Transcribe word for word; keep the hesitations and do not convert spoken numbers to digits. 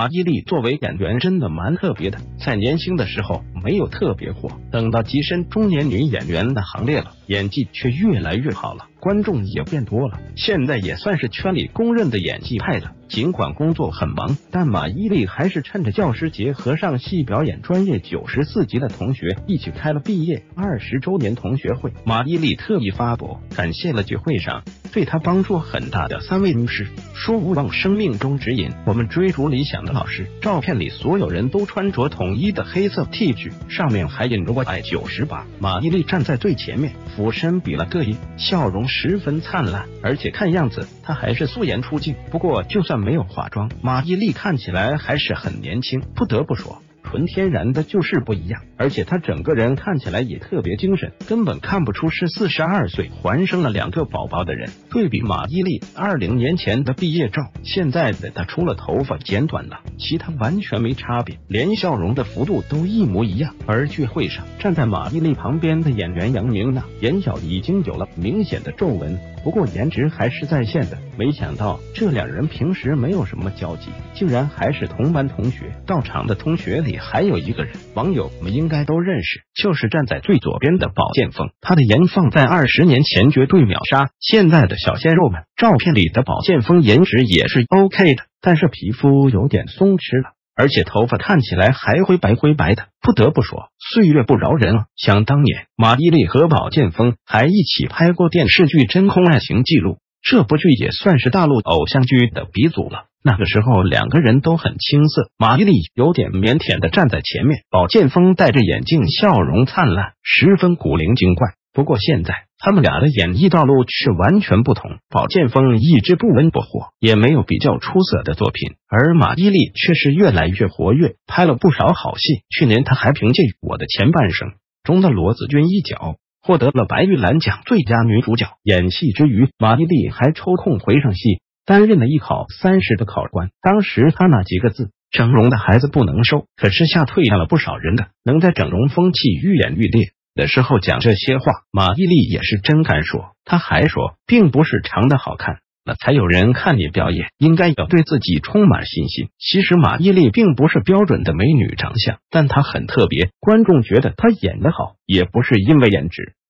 马伊琍作为演员真的蛮特别的，在年轻的时候没有特别火，等到跻身中年女演员的行列了，演技却越来越好了，观众也变多了，现在也算是圈里公认的演技派了。尽管工作很忙，但马伊琍还是趁着教师节和上戏表演专业九十四级的同学一起开了毕业二十周年同学会。马伊琍特意发博感谢了聚会上对她帮助很大的三位女士，说勿忘生命中指引我们追逐理想的老师。照片里所有人都穿着统一的黑色 T 恤，上面还印着我爱九十八。马伊琍站在最前面，俯身比了个一，笑容十分灿烂，而且看样子她还是素颜出镜。不过就算没有化妆，马伊琍看起来还是很年轻，不得不说纯天然的就是不一样，而且她整个人看起来也特别精神，根本看不出是四十二岁还生了两个宝宝的人。对比马伊琍二零年前的毕业照，现在的她除了头发剪短了，其他完全没差别，连笑容的幅度都一模一样。而聚会上站在马伊琍旁边的演员杨明娜，眼角已经有了明显的皱纹，不过颜值还是在线的。没想到这两人平时没有什么交集，竟然还是同班同学。到场的同学里还有一个人，网友们应该都认识，就是站在最左边的宝剑锋，他的颜放在二十年前绝对秒杀现在的小鲜肉们。照片里的宝剑锋颜值也是 OK 的，但是皮肤有点松弛了，而且头发看起来还灰白灰白的，不得不说岁月不饶人啊。想当年马伊琍和宝剑锋还一起拍过电视剧《真空爱情记录》，这部剧也算是大陆偶像剧的鼻祖了。那个时候两个人都很青涩，马伊琍有点腼腆的站在前面，宝剑锋戴着眼镜，笑容灿烂，十分古灵精怪。不过现在他们俩的演艺道路却完全不同，宝剑锋一直不温不火，也没有比较出色的作品，而马伊琍却是越来越活跃，拍了不少好戏。去年他还凭借《我的前半生》中的罗子君一角获得了白玉兰奖最佳女主角。演戏之余，马伊琍还抽空回上戏，担任了艺考三十的考官。当时他那几个字整容的孩子不能收，可是吓退下了不少人的。能在整容风气愈演愈烈的时候讲这些话，马伊琍也是真敢说。他还说，并不是长得好看那才有人看你表演，应该要对自己充满信心。其实马伊琍并不是标准的美女长相，但她很特别，观众觉得她演得好，也不是因为颜值，